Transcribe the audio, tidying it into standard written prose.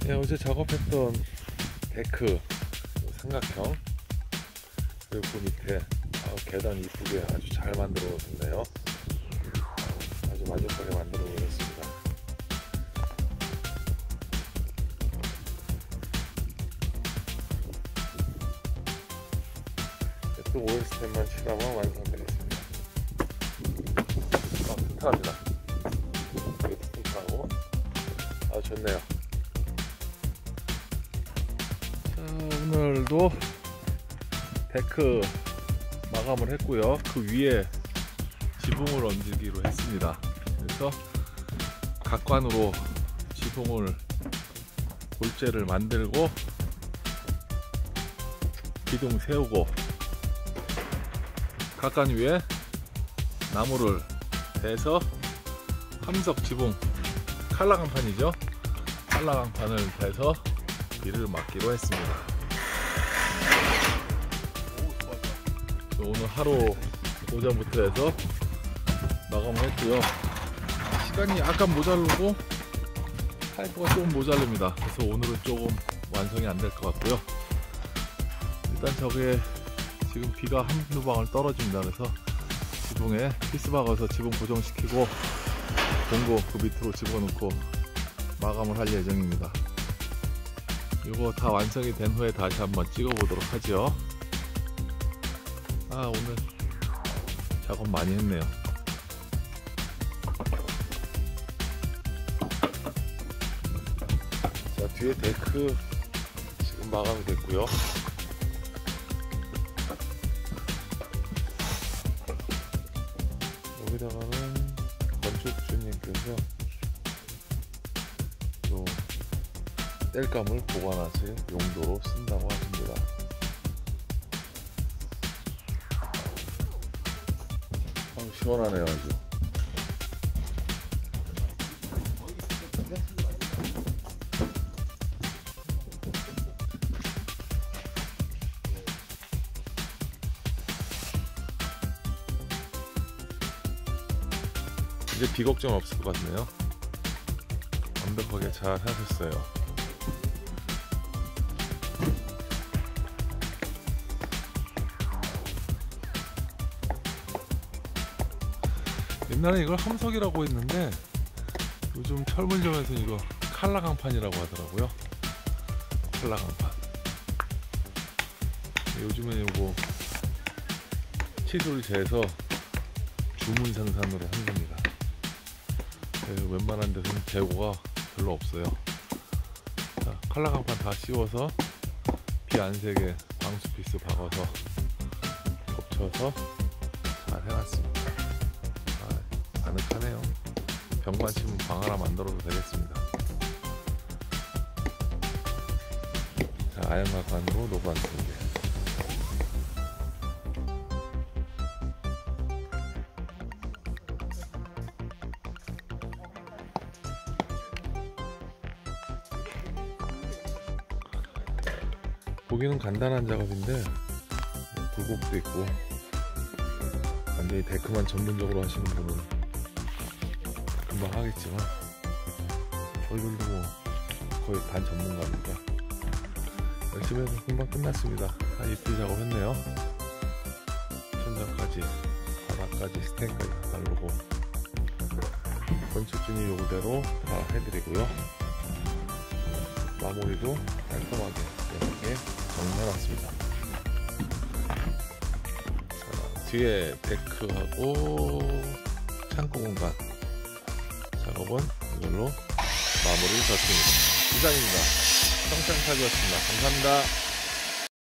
네, 어제 작업했던 데크 삼각형, 그리고 그 밑에 계단 이쁘게 아주 잘 만들어 놓으셨네요. 아주 만족하게 만들어 놓으셨습니다. 또 오일스텐만 칠하면 완성되겠습니다. 튼튼합니다. 되게 튼튼하고 아주 좋네요. 자, 오늘도 데크 마감을 했고요. 그 위에 지붕을 얹기로 했습니다. 그래서 각관으로 지붕을 골재를 만들고 기둥 세우고 각관 위에 나무를 대서 함석 지붕 칼라강판이죠. 칼라강판을 대서 비를 맞기로 했습니다. 오늘 하루 오전부터 해서 마감을 했고요. 시간이 약간 모자르고 파이프가 조금 모자릅니다. 그래서 오늘은 조금 완성이 안 될 것 같고요. 일단 저게 지금 비가 한두 방울 떨어집니다. 그래서 지붕에 피스 박아서 지붕 고정시키고 봉고 그 밑으로 집어넣고 마감을 할 예정입니다. 이거 다 완성이 된 후에 다시 한번 찍어 보도록 하죠. 오늘 작업 많이 했네요. 자, 뒤에 데크 지금 마감이 됐고요. 여기다가는 건축주님께서 또 땔감을 보관하실 용도로 쓴다고 하십니다. 시원하네요. 아주 이제 비 걱정 없을 것 같네요. 완벽하게 잘 하셨어요. 옛날에 이걸 함석이라고 했는데 요즘 철물점에서 이거 칼라강판이라고 하더라고요. 칼라강판. 요즘은 이거 치수를 재서 주문 생산으로 한 겁니다. 웬만한 데서는 재고가 별로 없어요. 자, 칼라강판 다 씌워서 비 안 새게 방수피스 박아서 겹쳐서 잘 해놨습니다. 아늑하네요. 병관 치면 방 하나 만들어도 되겠습니다. 자, 아연각관으로 노반 2개. 보기는 간단한 작업인데 굴곡도 있고 완전히 데크만 전문적으로 하시는 분은 금방 하겠지만 저희들도 뭐 거의 반 전문가니까 열심히 해서 금방 끝났습니다. 이틀 작업했네요. 천장까지 바닥까지 스텐까지 다 바르고 건축주님 요구대로 다 해드리고요. 마무리도 깔끔하게 이렇게 정리해놨습니다. 뒤에 데크하고 창고 공간 작업은 이걸로 마무리를 졌습니다. 이상입니다. 성창탑이었습니다. 감사합니다.